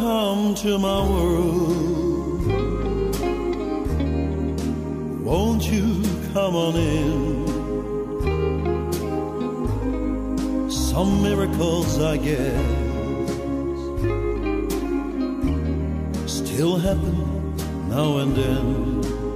Welcome to my world. Won't you come on in? Some miracles, I guess, still happen now and then.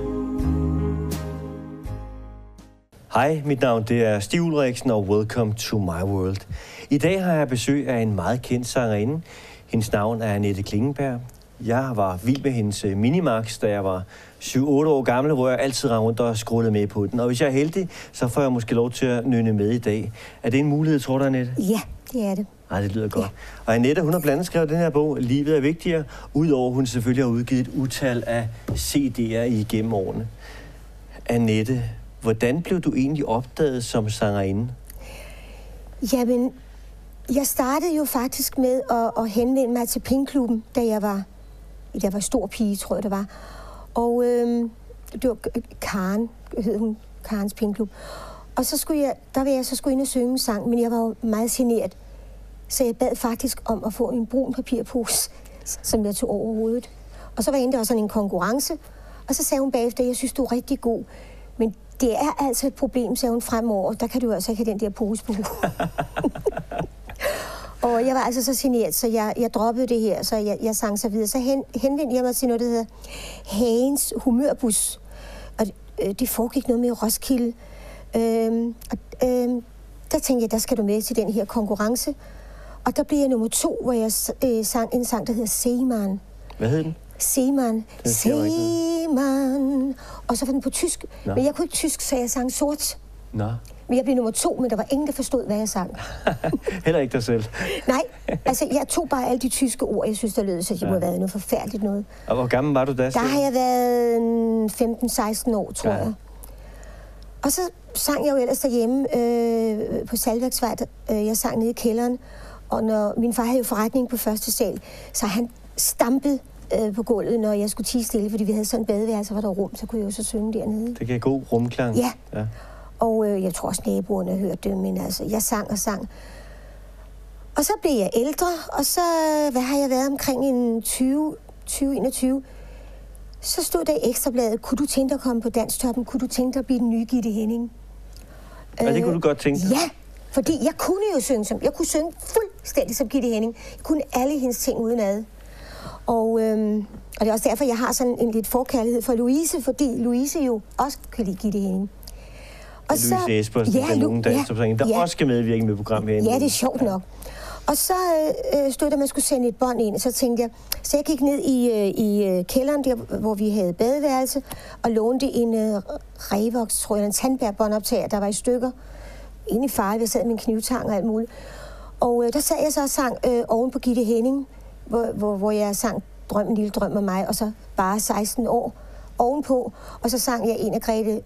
Hej, mit navn det er Stig Ulriksen, og welcome to my world. I dag har jeg besøg af en meget kendt sangerinde. Hendes navn er Annette Klingenberg. Jeg var vild med hendes Minimax, da jeg var 7-8 år gammel, hvor jeg altid rendte rundt og skrullede med på den. Og hvis jeg er heldig, så får jeg måske lov til at nynne med i dag. Er det en mulighed, tror du, Annette? Ja, det er det. Nej, det lyder godt. Ja. Og Annette, hun har blandt andet skrevet den her bog, Livet er vigtigere, udover hun selvfølgelig har udgivet et utal af CD'er igennem årene. Annette, hvordan blev du egentlig opdaget som sangerinde? Jamen, jeg startede jo faktisk med at henvende mig til Pinkklubben, da jeg var stor pige, tror jeg det var. Og det var Karen, hed hun, Karens Pinkklub. Og så skulle jeg ind og synge en sang, men jeg var jo meget genert. Så jeg bad faktisk om at få en brun papirpose, som jeg tog over hovedet. Og så var der også sådan en konkurrence, og så sagde hun bagefter, at jeg synes, du er rigtig god. Men det er altså et problem, sagde hun fremover. Der kan du altså ikke have den der pose på. Og jeg var altså så genert, så jeg droppede det her, så jeg sang så videre. Så henvendte jeg mig til noget, der hedder Hagens Humørbus. Og det foregik noget med Roskilde. Der tænkte jeg, der skal du med til den her konkurrence. Og der blev jeg nummer 2, hvor jeg sang en sang, der hedder Seemann. Hvad hed den? Seemann. Seemann. Og så var den på tysk. Nå. Men jeg kunne ikke tysk, så jeg sang sort. Nå. Men jeg blev nummer 2, men der var ingen, der forstod, hvad jeg sang. Heller ikke dig selv? Nej, altså jeg tog bare alle de tyske ord, jeg synes, der lød, så det må have været noget forfærdeligt noget. Og hvor gammel var du da? Der har jeg været 15-16 år, tror jeg. Og så sang jeg jo ellers derhjemme på Salværksvej. Jeg sang nede i kælderen, og når min far havde jo forretning på første sal, så han stampede på gulvet, når jeg skulle tie stille, fordi vi havde sådan en badeværelse, var der rum, så kunne jeg jo så synge dernede. Det gav god rumklang. Ja. Og jeg tror også, naboerne hørte det, men altså, jeg sang og sang. Og så blev jeg ældre, og så, hvad har jeg været omkring en 20-21, så stod der i Ekstrabladet, kunne du tænke dig at komme på Danstoppen? Kunne du tænke dig at blive den nye Gitte Henning? Ja, det kunne du godt tænke dig. Ja, fordi jeg kunne jo synge jeg kunne synge fuldstændig som Gitte Henning. Jeg kunne alle hendes ting udenad. Og det er også derfor, jeg har sådan en lidt forkærlighed for Louise, fordi Louise jo også kan lide Gitte Henning. Og så Louise Espersen, den unge danstopsanger, der også skal medvirke med programmet herinde. Ja, det er sjovt nok. Og så stod der, at man skulle sende et bånd ind, så tænkte jeg, så jeg gik ned i kælderen, der, hvor vi havde badeværelse, og lånte en Revox, tror jeg, en Tandberg-båndoptager, der var i stykker. Inde i far, jeg sad med en knivtang og alt muligt. Og der sad jeg så og sang oven på Gitte Henning, hvor jeg sang Drøm en lille drøm om mig, og så bare 16 år ovenpå. Og så sang jeg en af Grete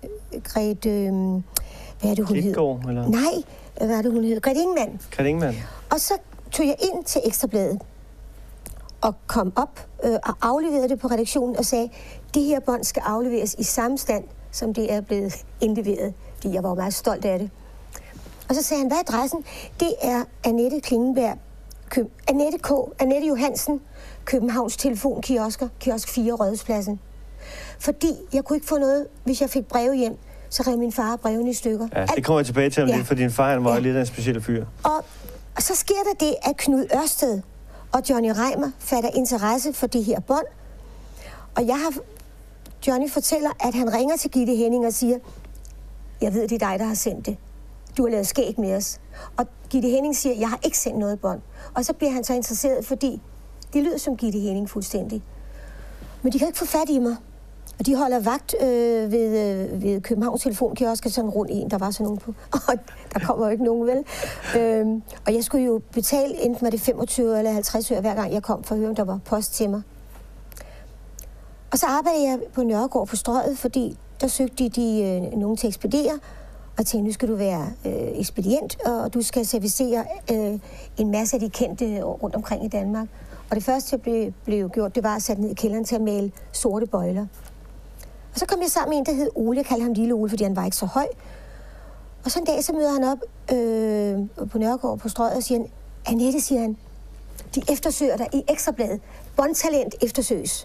hvad er det, hun hed? Eller? Nej, hvad er det, hun hed? Grete Ingemann. Og så tog jeg ind til Ekstrabladet og kom op og afleverede det på redaktionen og sagde, det her bånd skal afleveres i samme stand, som det er blevet indleveret. Fordi jeg var meget stolt af det. Og så sagde han, hvad er adressen? Det er Annette Klingenberg, Annette Johansen, Københavns Telefonkiosker, kiosk 4, Rådhuspladsen. Fordi jeg kunne ikke få noget, hvis jeg fik breve hjem, så rev min far brevene i stykker. Ja, det kommer jeg tilbage til om lidt, for din far han var lidt af en speciel fyr. Og så sker der det, at Knud Ørsted og Johnny Reimer fatter interesse for det her bånd. Og Johnny fortæller, at han ringer til Gitte Henning og siger, jeg ved, det er dig, der har sendt det. Du har lavet skæg med os. Og Gitte Henning siger, jeg har ikke sendt noget bånd. Og så bliver han så interesseret, fordi det lyder som Gitte Henning fuldstændig. Men de kan ikke få fat i mig. Og de holder vagt ved Københavns Telefonkiosk, sådan rundt en, der var sådan nogen på. Og der kommer jo ikke nogen, vel? Og jeg skulle jo betale, enten var det 25 eller 50 øre, hver gang jeg kom for at høre, om der var post til mig. Og så arbejdede jeg på Nørregård på Strøget, fordi der søgte de nogen til at ekspedere. Og tænkte, nu skal du være ekspedient, og du skal servicere en masse af de kendte rundt omkring i Danmark. Og det første, jeg blev gjort, det var at sætte ned i kælderen til at male sorte bøjler. Og så kom jeg sammen med en, der hed Ole. Jeg kaldte ham Lille Ole, fordi han var ikke så høj. Og så en dag, så møder han op på Nørregård på Strøget og siger, Annette, siger han, De eftersøger dig i Ekstrabladet. Båndtalent eftersøges.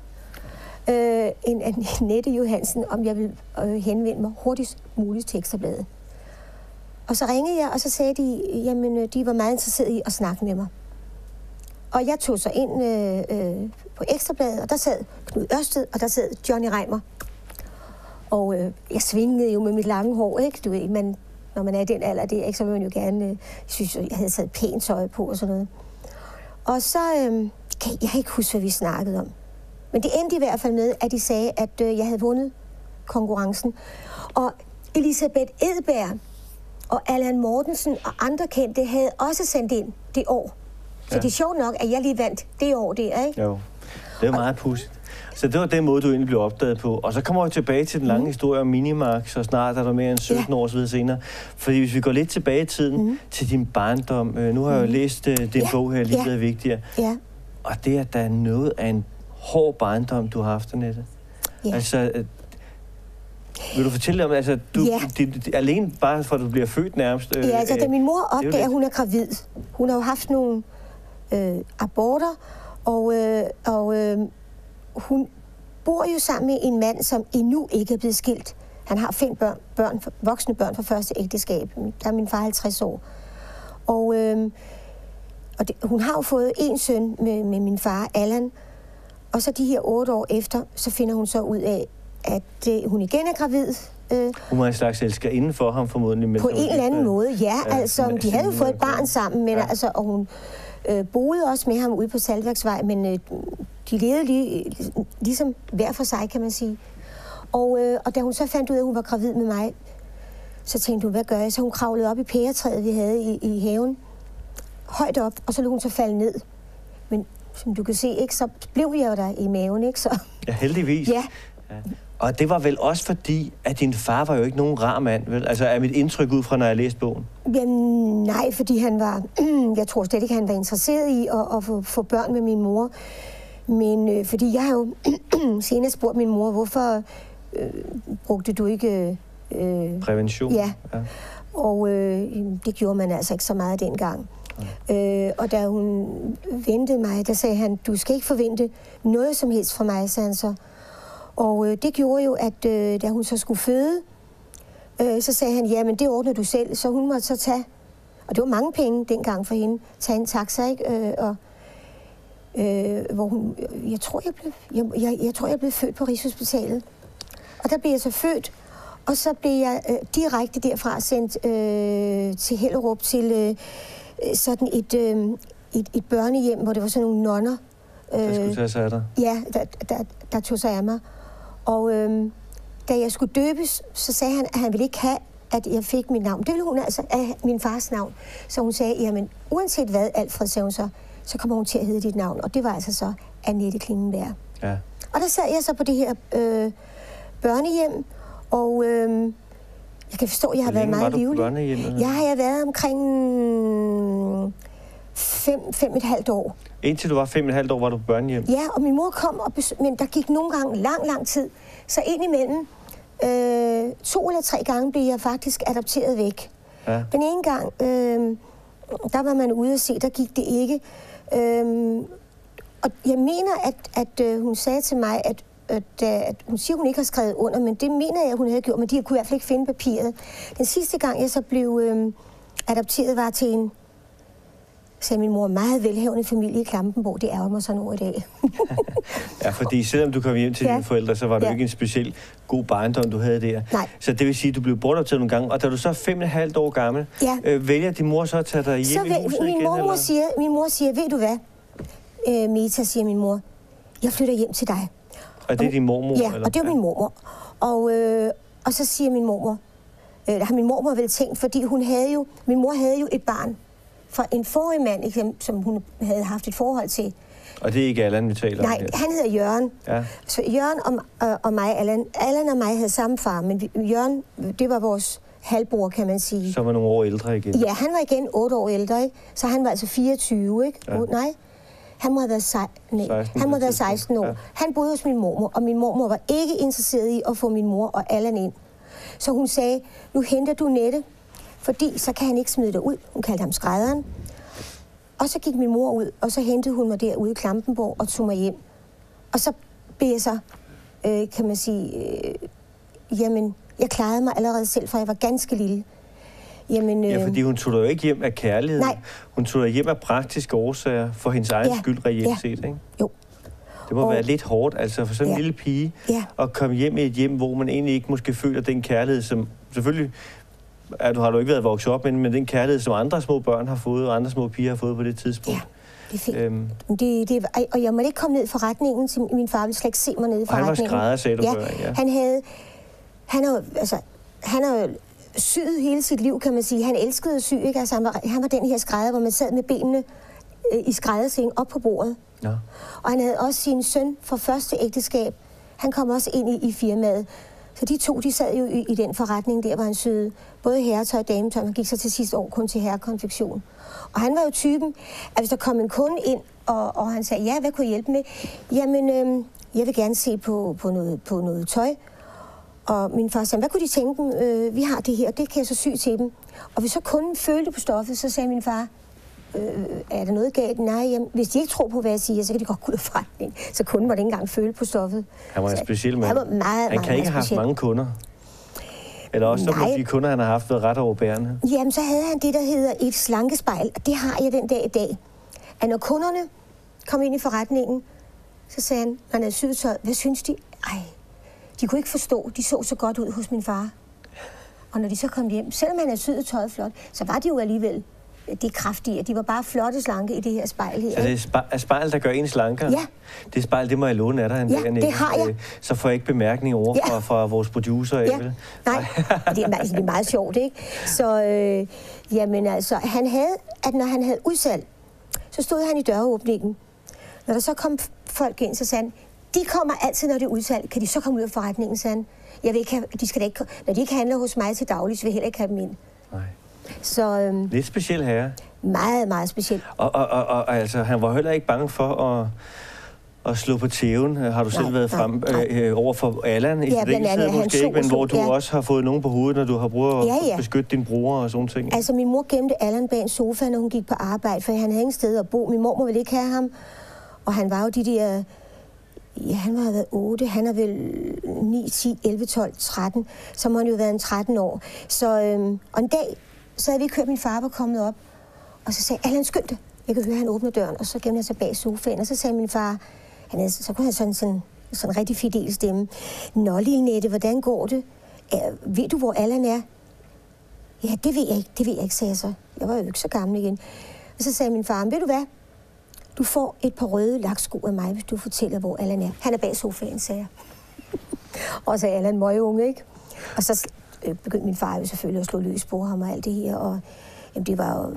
En Annette Johansen, om jeg vil henvende mig hurtigst muligt til Ekstrabladet. Og så ringede jeg, og så sagde de, jamen, de var meget interesserede i at snakke med mig. Og jeg tog så ind på Ekstrabladet, og der sad Knud Ørsted, og der sad Johnny Reimer. Og jeg svingede jo med mit lange hår, ikke? Du ved, men når man er i den alder, det er ikke, så vil man jo gerne, synes jeg havde taget pænt tøj på og sådan noget. Og så, jeg kan ikke huske, hvad vi snakkede om. Men det endte i hvert fald med, at de sagde, at jeg havde vundet konkurrencen. Og Elisabeth Edberg og Allan Mortensen og andre kendte havde også sendt ind det år. Så det er sjovt nok, at jeg lige vandt det år der, ikke? Jo, det er meget pudsigt. Så det var den måde, du egentlig blev opdaget på. Og så kommer vi tilbage til den lange historie om Minimax, så snart er der mere end 17 år videre senere. Fordi hvis vi går lidt tilbage i tiden til din barndom. Nu har jeg jo læst din bog her, Livet er vigtigere. Ja. Og det er da noget af en hård barndom, du har haft, Annette. Ja. Altså, vil du fortælle om, altså, alene bare for, at du bliver født nærmest? Ja, altså, da min mor opdager, at hun er gravid. Hun har jo haft nogle aborter, og hun bor jo sammen med en mand, som endnu ikke er blevet skilt. Han har 5 voksne børn fra første ægteskab. Der er min far 50 år. Og hun har jo fået en søn med min far, Allan. Og så de her 8 år efter, så finder hun så ud af, at hun igen er gravid. Hun var en slags elskerinde for ham formodentlig. Men på en eller anden måde, ja. Altså, de havde jo fået et barn sammen, men altså, og hun boede også med ham ude på Saltværksvej, men de levede ligesom hver for sig, kan man sige. Og da hun så fandt ud af, at hun var gravid med mig, så tænkte hun, hvad gør jeg? Så hun kravlede op i pæretræet, vi havde i haven, højt op, og så lå hun så falde ned. Men som du kan se, ikke, så blev jeg jo der i maven, ikke? Så. Ja, heldigvis. Ja. Og det var vel også fordi, at din far var jo ikke nogen rar mand, vel? Altså er mit indtryk ud fra, når jeg læste bogen? Jamen, nej, fordi han var, jeg tror slet ikke, han var interesseret i at få børn med min mor. Men fordi jeg har jo senere spurgt min mor, hvorfor brugte du ikke... prævention? Ja. Og det gjorde man altså ikke så meget dengang. Og da hun ventede mig, der sagde han, du skal ikke forvente noget som helst fra mig, sagde han så. Og det gjorde jo, at da hun så skulle føde, så sagde han, ja, men det ordner du selv. Så hun måtte så tage, og det var mange penge dengang for hende, tage en taxa, ikke? Hvor hun, jeg tror, jeg blev født på Rigshospitalet. Og der blev jeg så født, og så blev jeg direkte derfra sendt til Hellerup til sådan et børnehjem, hvor det var sådan nogle nonner. Der skulle tage sig af dig? Ja, der tog sig af mig. Og da jeg skulle døbes, så sagde han, at han ville ikke have, at jeg fik mit navn. Det ville hun altså af min fars navn. Så hun sagde, jamen uanset hvad, Alfred, sagde hun så kommer hun til at hedde dit navn. Og det var altså så Annette Klingenberg. Ja. Og der sad jeg så på det her børnehjem, og jeg kan forstå, at jeg har været meget livlig. Hvor længe var du på børnehjemmet? Jeg har været omkring 5,5 år. Indtil du var 5,5 år, var du på børnehjem? Ja, og min mor kom, men der gik nogle gange lang tid. Så indimellem 2 eller 3 gange blev jeg faktisk adopteret væk. Ja. Den ene gang, der var man ude at se, der gik det ikke. Og jeg mener, at hun sagde til mig, at hun siger, hun ikke har skrevet under, men det mener jeg, hun havde gjort, men de kunne i hvert fald ikke finde papiret. Den sidste gang, jeg så blev adopteret, var til en, sagde min mor, meget velhavende familie i Klampenborg. Det ærger mig sådan over i dag. Ja, fordi selvom du kom hjem til dine forældre, så var det jo ikke en speciel god barndom, du havde der. Nej. Så det vil sige, at du blev bortadopteret nogle gange, og da du så er 5,5 år gammel, vælger din mor så at tage dig hjem i huset igen? Min mor siger, ved du hvad, Meta, siger min mor, jeg flytter hjem til dig. Og det er din mormor? Ja, eller? Og det er min mormor. Og så siger min mormor, har min mormor vel tænkt, fordi min mor havde jo et barn fra en forrige mand, som hun havde haft et forhold til. Og det er ikke Allan, vi taler om? Nej, han hedder Jørgen. Ja. Så Jørgen og mig, Allan og mig havde samme far, men Jørgen, det var vores halvbror, kan man sige. Så var nogle år ældre igen? Ja, han var igen 8 år ældre, ikke? Så han var altså 24, ikke? Ja. Nej, han må have været 16 år. Ja. Han boede hos min mormor, og min mormor var ikke interesseret i at få min mor og Allan ind. Så hun sagde, nu henter du Nette, fordi så kan han ikke smide dig ud. Hun kaldte ham skrædderen. Og så gik min mor ud, og så hentede hun mig derude i Klampenborg og tog mig hjem. Og så blev jeg så, kan man sige, jamen, jeg klarede mig allerede selv, for jeg var ganske lille. Jamen, ja, fordi hun tog dig jo ikke hjem af kærlighed. Nej. Hun tog dig hjem af praktiske årsager for hendes egen skyld reelt set, ikke? Jo. Det må være lidt hårdt, altså for sådan en lille pige, at komme hjem i et hjem, hvor man egentlig ikke måske føler den kærlighed, som selvfølgelig, har du ikke været vokset op med, men den kærlighed, som andre små børn har fået, og andre små piger har fået på det tidspunkt. Ja. Og jeg måtte ikke komme ned i forretningen, så min far ville slet ikke se mig nede i forretningen. Han var skrædder, sagde du før, Han har syet hele sit liv, kan man sige. Han elskede at sy, ikke? Altså, han var den her skrædder, hvor man sad med benene i skrædderseng op på bordet. Ja. Og han havde også sin søn fra første ægteskab. Han kom også ind i firmaet. Så de to, de sad jo i den forretning der, hvor han syede både herretøj og dametøj. Han gik så til sidste år kun til herrekonfektion. Og han var jo typen, at hvis der kom en kunde ind, og han sagde, ja, hvad kunne jeg hjælpe med? Jamen, jeg vil gerne se på noget tøj. Og min far sagde, hvad kunne de tænke dem? Vi har det her, det kan jeg så sy til dem. Og hvis så kunden følte på stoffet, så sagde min far, er der noget galt? Nej, jamen, hvis de ikke tror på, hvad jeg siger, så kan de godt gå ud af forretning. Så kunden måtte ikke engang føle på stoffet. Han var en speciel mand. Han var meget, han kan ikke have haft mange kunder. Eller også så må de kunder, han har haft, været ret overbærende. Jamen, så havde han det, der hedder et slankespejl. Og det har jeg den dag i dag. At når kunderne kom ind i forretningen, så sagde han, når han havde syet tøj, hvad synes de? De kunne ikke forstå, de så godt ud hos min far. Og når de så kom hjem, selvom han havde syet tøjet flot, så var de jo alligevel det kraftige. De var bare flotte slanke i det her spejl her. Så det er spejl, der gør en slankere? Ja. Det spejl, det må jeg låne af dig en dag. Ja, det har jeg. Så får jeg ikke bemærkning over fra vores producer. Ja. Nej, det er meget sjovt, ikke? Så, jamen altså, han havde, at når han havde udsalg, så stod han i døråbningen. Når der så kom folk ind, så sagde han, de kommer altid, når det er udsalg. Kan de så komme ud af forretningen, sagde han. Jeg vil ikke have, de skal da ikke, når de ikke handler hos mig til daglig, så vil jeg heller ikke have dem ind. Nej. Så, lidt speciel herre. Meget, meget speciel. Og altså, han var heller ikke bange for at slå på tæven. Har du selv været frem over for Allan i særdeleshed måske ikke, men hvor du også har fået nogen på hovedet, når du har brugt at beskytte din bror og sådan ting? Altså, min mor gemte Allan bag en sofa, når hun gik på arbejde, for han havde ingen sted at bo. Min mor ville ikke have ham, og han var jo de der... Ja, han var været 8, han er vel 9, 10, 11, 12, 13, så må han jo været en 13 år. Så og en dag, så havde vi kørt, min far var kommet op, og så sagde Allan, skynd dig. Jeg kunne høre, han åbner døren, og så gemte han sig bag sofaen, og så sagde min far, så kunne han sådan en rigtig fidel stemme. Nå, lille Nette, hvordan går det? Ved du, hvor Allan er? Ja, det ved jeg ikke, sagde jeg så. Jeg var jo ikke så gammel igen. Og så sagde min far, ved du hvad? Du får et par røde laksko af mig, hvis du fortæller, hvor Allan er. Han er bag sofaen, sagde jeg. Og så er Allan møgeunge, ikke? Og så begyndte min far jo selvfølgelig at slå løs på ham og alt det her. Og jamen,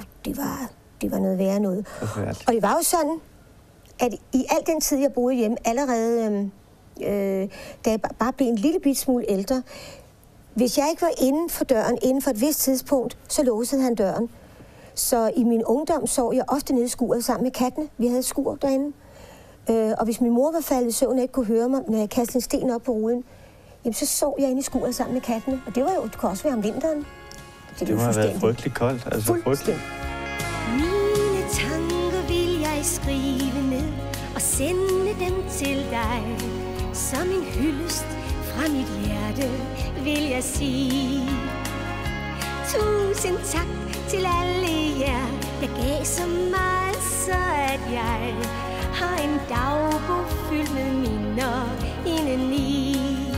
det var noget værre noget. Og det var jo sådan, at i al den tid, jeg boede hjemme, allerede da jeg bare blev en lille bit smule ældre, hvis jeg ikke var inden for døren, inden for et vist tidspunkt, så låsede han døren. Så i min ungdom sov jeg ofte nede i skuret sammen med kattene. Vi havde et skur derinde. Og hvis min mor var faldet i søvn og ikke kunne høre mig, når jeg kastede en sten op på ruden, jamen så sov jeg inde i skuret sammen med kattene. Og det var jo, det kunne også være om vinteren. Det må have været frygteligt koldt. Altså frygteligt. Mine tanker vil jeg skrive ned og sende dem til dig. Som en hyldest fra mit hjerte vil jeg sige. Tusind tak til alle jer, der gav så meget, så at jeg har en dagbog fyldt med minder indeni.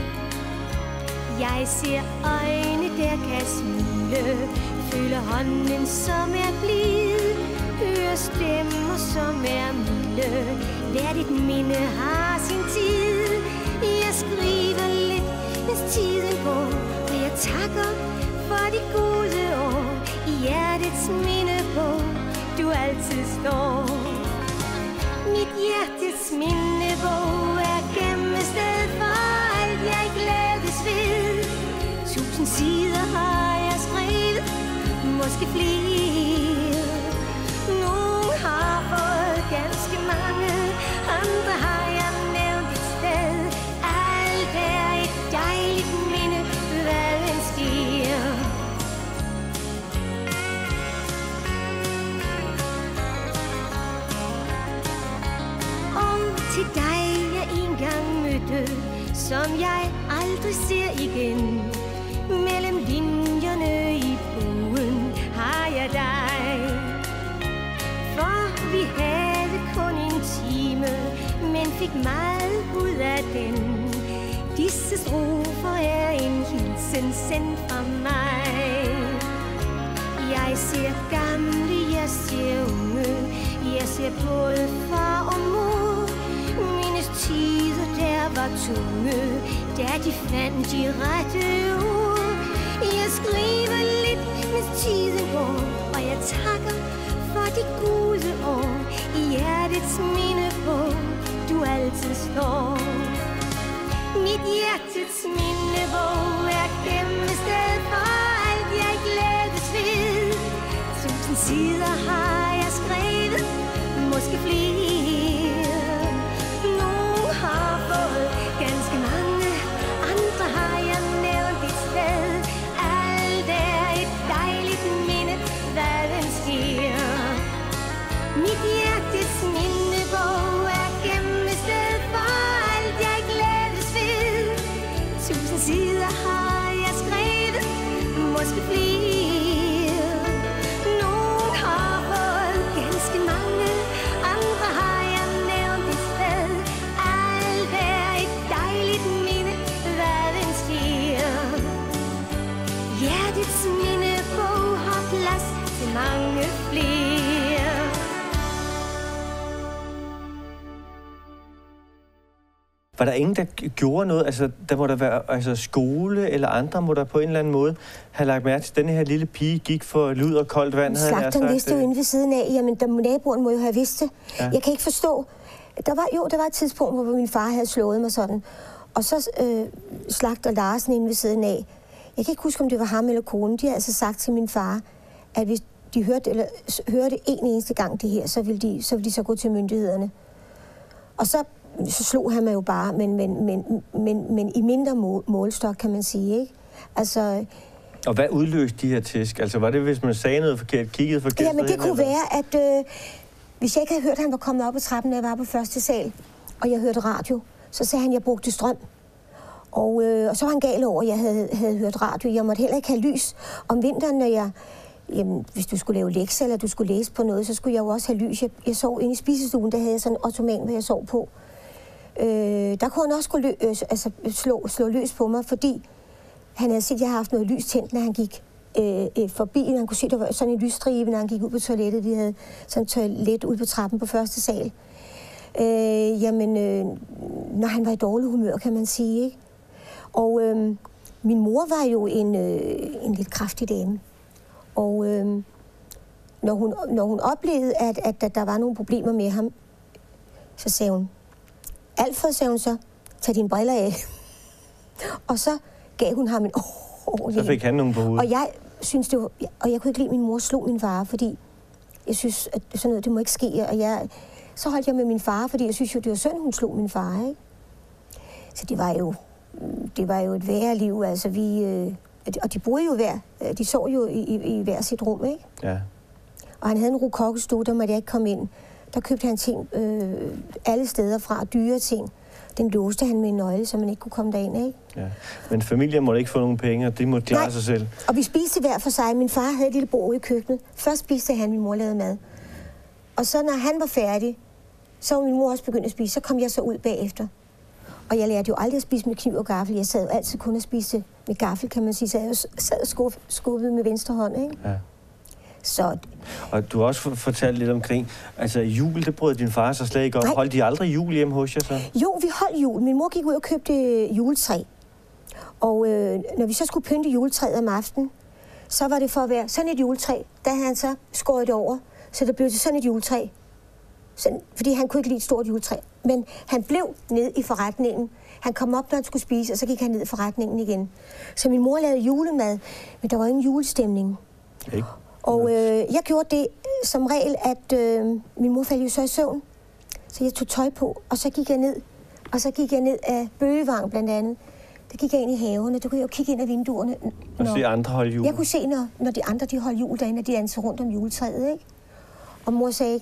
Jeg ser øjne, der kan smile, føler hånden, som er blid, hører stemmer, som er milde, hvert et minde har sin tid. Jeg skriver lidt, mens tiden går, og jeg takker for de gode år. I hjertets mindebog, du altid står. Mit hjertets mindebog er gemmested for alt, jeg glædes ved. 1000 sider har jeg skrevet, måske flere. Nogle har fået ganske mange, andre har jeg nævnt et sted. Alt er et dejligt minde, hvad en sker. som jeg aldrig ser igen. Mellem linjerne i bogen har jeg dig. For vi havde kun en time, men fik meget ud af den. Disse strofer er en hilsen sendt fra mig. Jeg ser gamle, jeg ser unge, jeg ser både far og mor. Mindes tider der var tunge, da de fandt de rette ord. Jeg skriver lidt, mens tiden går, og jeg takker for de gode år. I hjertets mindebog, du altid står. Mit hjertets mindebog er gemmested for alt jeg glædes ved. 1000 sider har jeg skrevet, måske flere. Nogle har fået ganske mange, andre har jeg nævnt et sted. Alt er et dejligt minde, hvad den sker. Mit hjertets mindebog er gemmested for alt jeg glædes ved. 1000 sider har jeg skrevet, måske flere. Nogle har fået ganske mange, andre har jeg nævnt et sted. Alt er et dejligt minde, hvad den sker. Hjertets mindebog har plads til mange flere. Var der ingen, der gjorde noget? Altså, der må der være skole eller andre, må der på en eller anden måde have lagt mærke til, at denne her lille pige gik for lud og koldt vand, havde jeg sagt. Slagteren vidste jo inde ved siden af. Jamen, naboen må jo have vidst det. Ja. Jeg kan ikke forstå. Der var et tidspunkt, hvor min far havde slået mig sådan. Og så slagter Larsen inde ved siden af. Jeg kan ikke huske, om det var ham eller konen. De har altså sagt til min far, at hvis de hørte en eneste gang det her, så ville de så gå til myndighederne. Og så slog han mig jo bare, men i mindre målstok, kan man sige, ikke? Altså. Og hvad udløste de her tæsk? Altså, var det, hvis man sagde noget forkert, kiggede forkert? Ja, men det kunne være, at hvis jeg ikke havde hørt, at han var kommet op ad trappen, når jeg var på første sal, og jeg hørte radio, så sagde han, at jeg brugte strøm. Og så var han gal over, at jeg havde hørt radio. Jeg måtte heller ikke have lys om vinteren, når hvis du skulle lave lektier, eller du skulle læse på noget, så skulle jeg jo også have lys. Jeg sov inde i spisestuen, der havde jeg sådan en ottoman, hvor jeg sov på. Der kunne han også slå løs på mig, fordi han havde set, at jeg havde haft noget lys tændt, når han gik forbi. Han kunne se, at der var sådan en lysstribe, når han gik ud på toilettet. Vi havde sådan et toilet ude på trappen på første sal. Når han var i dårlig humør, kan man sige, ikke? Og min mor var jo en lidt kraftig dame. Og når hun oplevede, at der var nogle problemer med ham, så sagde hun, Alfred, sagde hun så, tag dine briller af. Og så gav hun ham en Så fik han nogen på hovedet. Og jeg synes det var, og jeg kunne ikke lide, at min mor slog min far, fordi jeg synes, at sådan noget, det må ikke ske. Og så holdt jeg med min far, fordi jeg synes jo, det var synd, hun slog min far, ikke? Så det var jo et værre liv, altså og de boede jo de sov jo i hver sit rum, ikke? Ja. Og han havde en rokokostue, der måtte jeg ikke komme ind. Der købte han ting alle steder fra, dyre ting. Den låste han med en nøgle, så man ikke kunne komme derind, ikke? Ja. Men familien måtte ikke få nogen penge, og det måtte klare sig selv. Og vi spiste hver for sig. Min far havde et lille bord i køkkenet. Først spiste han, min mor lavede mad. Og så når han var færdig, så var min mor også begyndt at spise. Så kom jeg så ud bagefter. Og jeg lærte jo aldrig at spise med kniv og gaffel. Jeg sad jo altid kun at spise med gaffel, kan man sige. Så jeg sad og skubbede med venstre hånd, ikke? Ja. Så. Og du har også fortalt lidt omkring, altså jul, det brød din far så slet ikke om. Holdt de aldrig jul hjemme hos jer så? Jo, vi holdt jul. Min mor gik ud og købte juletræ. Og når vi så skulle pynte juletræet om aftenen, så var det for at være sådan et juletræ. Der havde han så skåret det over, så det blev til sådan et juletræ. Sådan, fordi han kunne ikke lide et stort juletræ. Men han blev ned i forretningen. Han kom op, når han skulle spise, og så gik han ned i forretningen igen. Så min mor lavede julemad, men der var ingen julestemning. Okay. Og jeg gjorde det som regel, at min mor faldt jo så i søvn. Så jeg tog tøj på, og så gik jeg ned. Og så gik jeg ned af Bøgevang blandt andet. Der gik jeg ind i haverne, der kunne jeg jo kigge ind af vinduerne. Og se andre holde jul? Jeg kunne se, når de andre de holdt jul derinde, og de dansede rundt om juletræet, ikke? Og mor sagde,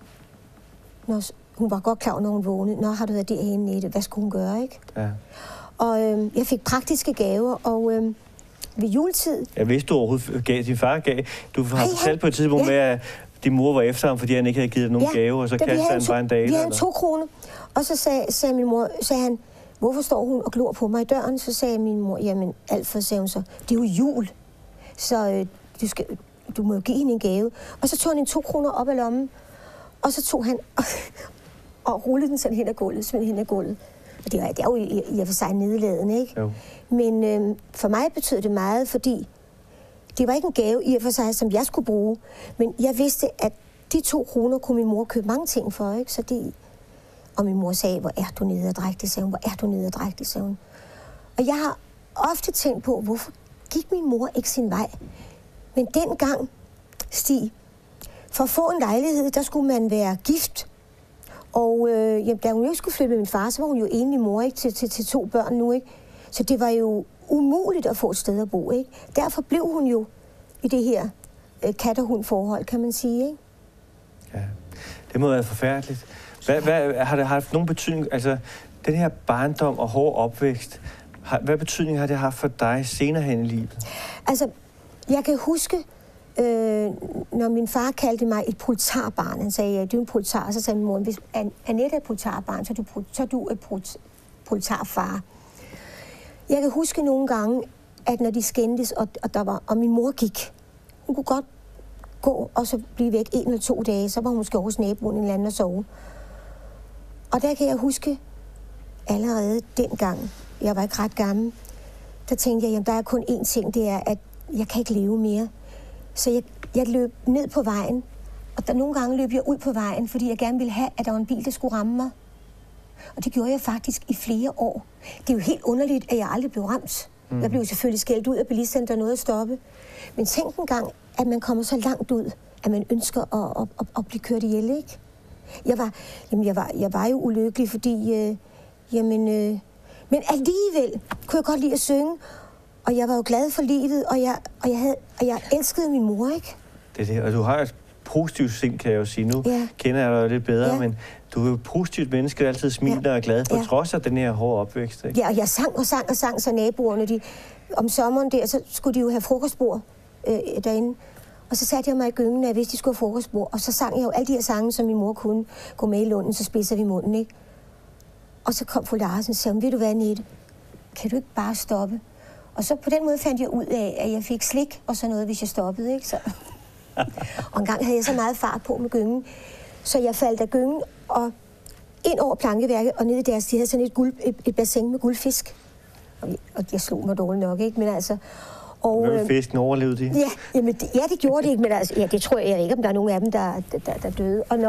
hun var godt klar, når hun vågnede. Nå, har du været derhenne, Nette? Hvad skulle hun gøre, ikke? Ja. Og jeg fik praktiske gaver, og ved juletid... Jeg vidste, du overhovedet gav din far gav. Du har fortalt på et tidspunkt med, at din mor var efter ham, fordi han ikke havde givet nogen gave, og så kastede han bare en dag. Vi havde 2 kroner, og så sagde min mor, han, hvorfor står hun og glor på mig i døren? Så sagde min mor, jamen alt for, sagde hun så, det er jo jul, så du må jo give hende en gave. Og så tog han en 2 kroner op af lommen, og så tog han og rullede den sådan hen ad gulvet, smed hen ad gulvet. Og det er jo i og for sig nedladende, ikke? Jo. Men for mig betød det meget, fordi det var ikke en gave i og for sig, som jeg skulle bruge. Men jeg vidste, at de 2 kroner kunne min mor købe mange ting for, ikke? Så det... Og min mor sagde, hvor er du nederdrægtig, sagde hun. Hvor er du nederdrægtig, sagde hun. Og jeg har ofte tænkt på, hvorfor gik min mor ikke sin vej? Men dengang, Stig, for at få en lejlighed, der skulle man være gift. Og da hun ikke skulle flytte med min far, så var hun jo enlig mor, ikke? Til 2 børn nu, ikke? Så det var jo umuligt at få et sted at bo, ikke? Derfor blev hun jo i det her kat- og hund-forhold, kan man sige, ikke? Ja, det må være forfærdeligt. Har det haft nogen betydning, altså den her barndom og hård opvækst, hvad betydning har det haft for dig senere hen i livet? Altså, jeg kan huske, når min far kaldte mig et proletarbarn, han sagde, du er en proletar, så sagde min mor, hvis Annette er et proletarbarn, så er du et proletarfar. Jeg kan huske nogle gange, at når de skændtes, og min mor gik, hun kunne godt gå og så blive væk 1 eller 2 dage, så var hun måske hos naboen en eller anden og sove. Og der kan jeg huske, allerede dengang, jeg var ikke ret gammel, der tænkte jeg, jamen der er kun én ting, det er, at jeg kan ikke leve mere. Så jeg løb ned på vejen, og nogle gange løb jeg ud på vejen, fordi jeg gerne ville have, at der var en bil, der skulle ramme mig. Og det gjorde jeg faktisk i flere år. Det er jo helt underligt, at jeg aldrig blev ramt. Jeg blev selvfølgelig skældt ud af bilisterne, der nåede at stoppe. Men tænk engang, at man kommer så langt ud, at man ønsker at blive kørt ihjel, ikke? Jeg var jo ulykkelig, fordi... men alligevel kunne jeg godt lide at synge, og jeg var jo glad for livet, og jeg elskede min mor, ikke? Det er det, og du har et positivt sind, kan jeg jo sige. Nu kender jeg dig jo lidt bedre, men du er jo et positivt menneske, der altid smiler og er glad, på trods af den her hårde opvækst, ikke? Ja, og jeg sang, så naboerne, om sommeren der, så skulle de jo have frokostbord derinde. Og så satte jeg mig i gyngen, når jeg vidste, de skulle have frokostbord. Og så sang jeg jo alle de her sange, som min mor kunne. Gå med i lunden, så spidser vi munden, ikke? Og så kom fru Larsen og sagde, ved du hvad, Annette? Kan du ikke bare stoppe? Og så på den måde fandt jeg ud af, at jeg fik slik og sådan noget, hvis jeg stoppede, ikke? Så... og en gang havde jeg så meget fart på med gyngen, så jeg faldt af gyngen og ind over plankeværket, og nede i deres, de havde sådan et bassin med guldfisk. Og jeg slog mig dårligt nok, ikke? Men altså... Og, hvad med fisken, overlevede de? Det gjorde de ikke, men altså, det tror jeg ikke, om der er nogen af dem, der døde. Og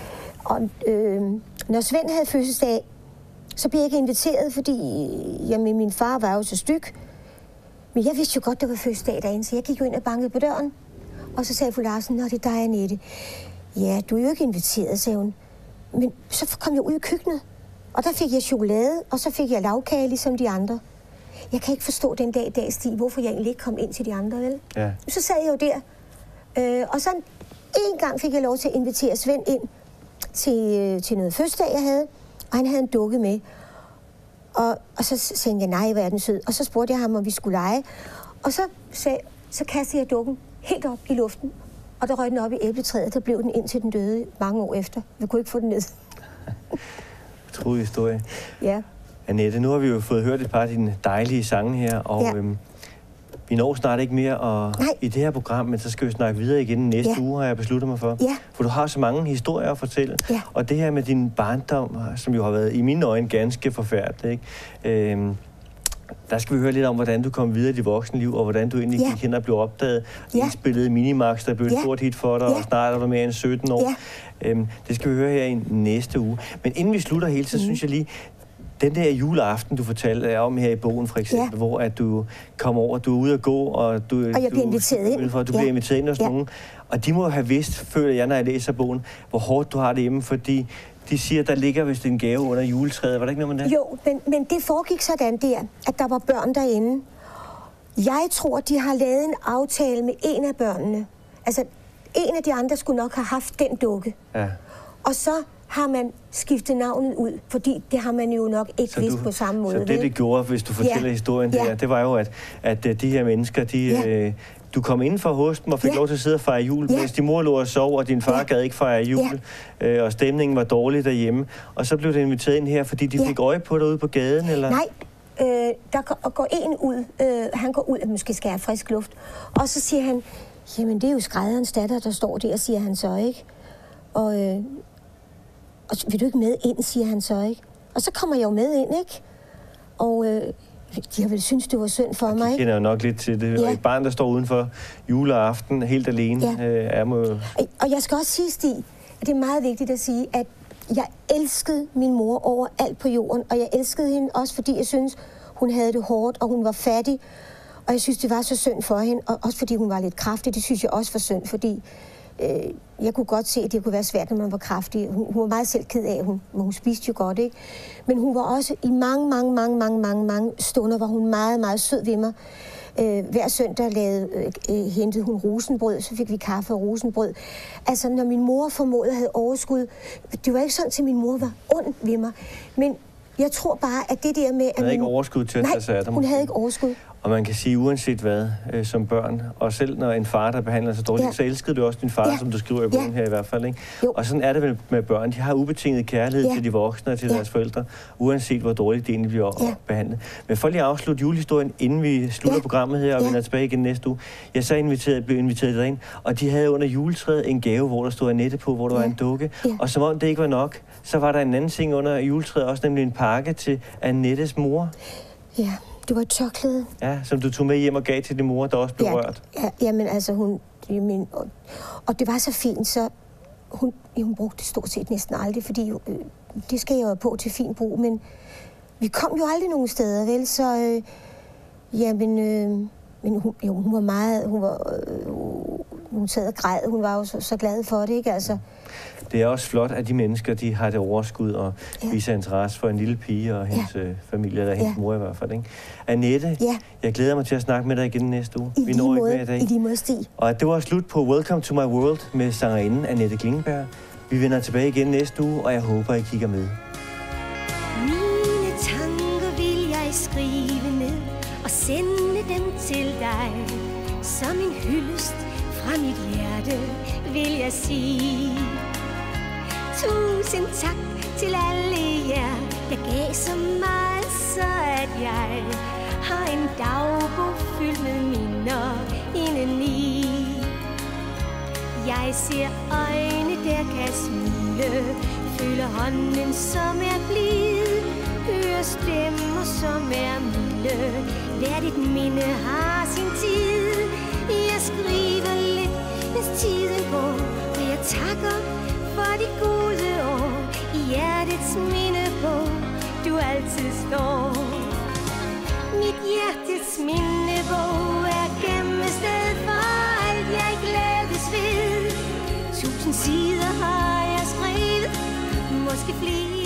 når Svend havde fødselsdag, så blev jeg ikke inviteret, fordi min far var jo så styg. Men jeg vidste jo godt, der var fødselsdag derinde, så jeg gik jo ind og bankede på døren. Og så sagde fru Larsen, nå, det er dig, Annette. Ja, du er jo ikke inviteret, sagde hun. Men så kom jeg ud i køkkenet, og der fik jeg chokolade, og så fik jeg lavkage, ligesom de andre. Jeg kan ikke forstå den dag i dag, Stig, hvorfor jeg egentlig ikke kom ind til de andre, vel? Ja. Så sad jeg jo der. Og så en gang fik jeg lov til at invitere Svend ind til noget fødselsdag, jeg havde. Og han havde en dukke med. Og så tænkte jeg, nej, hvor er den sød. Og så spurgte jeg ham, om vi skulle lege. Og så kastede jeg dukken helt op i luften. Og der røg den op i æbletræet, der blev den indtil den døde mange år efter. Jeg kunne ikke få den ned. Utrolig historie. Ja. Annette, nu har vi jo fået hørt et par af dine dejlige sange her, og vi når snart ikke mere i det her program, men så skal vi snakke videre igen næste uge, har jeg besluttet mig for. Ja. For du har så mange historier at fortælle, og det her med din barndom, som jo har været i mine øjne ganske forfærdeligt, ikke? Der skal vi høre lidt om, hvordan du kom videre i dit voksenliv, og hvordan du egentlig gik hen og blev opdaget. I spillede Minimax, der blev et stort hit for dig, og snart er du mere end 17 år. Det skal vi høre her i næste uge. Men inden vi slutter helt, så synes jeg lige, den der juleaften, du fortalte om her i bogen, for eksempel, hvor at du kom over, du er ude at gå, og jeg bliver inviteret ind. Du bliver inviteret ind hos nogen. Og de må have vidst, føler jeg, når jeg læser bogen, hvor hårdt du har det hjemme, fordi de siger, der ligger vist en gave under juletræet. Var der ikke noget med det? Jo, men det foregik sådan der, at der var børn derinde. Jeg tror, de har lavet en aftale med en af børnene. Altså, en af de andre skulle nok have haft den dukke. Ja. Og så har man skiftet navnet ud, fordi det har man jo nok ikke vidst på samme måde. Så det gjorde, hvis du fortæller historien der, det var jo, at de her mennesker, du kom indenfor hos dem og fik lov til at sidde og fejre jul, mens din mor lå og sov, og din far gad ikke fejre jul, og stemningen var dårlig derhjemme. Og så blev du inviteret ind her, fordi de fik øje på dig ude på gaden, eller? Nej, der går en ud. Han går ud og måske skal have frisk luft. Og så siger han, jamen det er jo skrædderens datter, der står der, siger han så, ikke? Og vil du ikke med ind, siger han så, ikke? Og så kommer jeg jo med ind, ikke? Og de har vel synes det var synd for mig, ikke? De kender jo nok lidt til det. Ja. Et barn, der står udenfor juleaften helt alene, er må... Og jeg skal også sige, Stig, at det er meget vigtigt at sige, at jeg elskede min mor over alt på jorden, og jeg elskede hende også, fordi jeg synes, hun havde det hårdt, og hun var fattig. Og jeg synes, det var så synd for hende, og også fordi hun var lidt kraftig. Det synes jeg også var synd, fordi jeg kunne godt se, at det kunne være svært, når man var kraftig. Hun var meget selv ked af, hun spiste jo godt, ikke? Men hun var også i mange stunder, var hun meget, meget sød ved mig. Hver søndag hentede hun rosenbrød, så fik vi kaffe og rosenbrød. Altså, når min mor formåede havde overskud, det var ikke sådan, at min mor var ond ved mig. Men jeg tror bare, at det der med... Hun havde ikke overskud til at tage sig af dig. Hun havde ikke overskud. Og man kan sige, uanset hvad, som børn, og selv når en far, der behandler sig dårligt, så elskede du også din far, som du skriver i bogen her i hvert fald, ikke? Og sådan er det vel med børn. De har ubetinget kærlighed til de voksne og til deres forældre, uanset hvor dårligt de egentlig bliver behandlet. Men for lige at afslutte julehistorien, inden vi slutter programmet her og vender tilbage igen næste uge, jeg så blev inviteret derind, og de havde under juletræet en gave, hvor der stod Annette på, hvor der var en dukke. Og som om det ikke var nok, så var der en anden ting under juletræet, også nemlig en pakke til Annettes mor. Ja. Det var et tørklæde. Ja, som du tog med hjem og gav til din mor, der også blev rørt. Jamen altså, og det var så fint, så hun brugte det stort set næsten aldrig, fordi det skal jeg jo på til fin brug, men vi kom jo aldrig nogen steder, vel? Så, men hun var meget, hun sad og græd, hun var jo så glad for det, ikke? Altså. Det er også flot, at de mennesker, de har det overskud og viser interesse for en lille pige og hendes familie, eller hendes mor i hvert fald, ikke? Annette, jeg glæder mig til at snakke med dig igen næste uge. Vi når ikke mere i dag. I lige måde, Stig. Og det var slut på Welcome to my World med sangerinden Annette Klingenberg. Vi vender tilbage igen næste uge, og jeg håber, I kigger med. Mine tanker vil jeg skrive ned og sende dem til dig. Som en hyldest fra mit hjerte vil jeg sige. Tusind tak til alle jer, der gav så meget, så at jeg har en dagbog fyldt med minder indeni. Jeg ser øjne, der kan smile, føler hånden, som er blid, hører stemmer, som er milde, hvert et minde har sin tid. Jeg skriver lidt, mens tiden går, og jeg takker for de gode år i hjertets mindebog, du altid står. Mit hjertets mindebog er gemmested for alt, jeg glædes ved. 1000 sider har jeg skrevet, måske flere.